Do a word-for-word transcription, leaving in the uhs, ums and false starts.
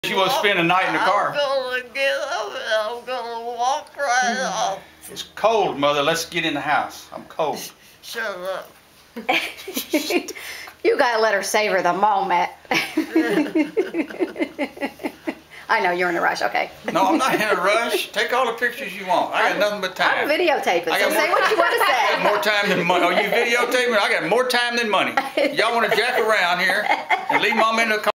She wants to spend the night in the car. I'm gonna get up and I'm gonna walk right off. It's cold, Mother. Let's get in the house. I'm cold. Shut up. You gotta let her savor the moment. I know you're in a rush. Okay. No, I'm not in a rush. Take all the pictures you want. I got nothing but time. I'm videotaping. I So got say more- what you want to I got say. more time than money. Oh, you videotaping? I got more time than money. Y'all want to jack around here and leave Mom in the car?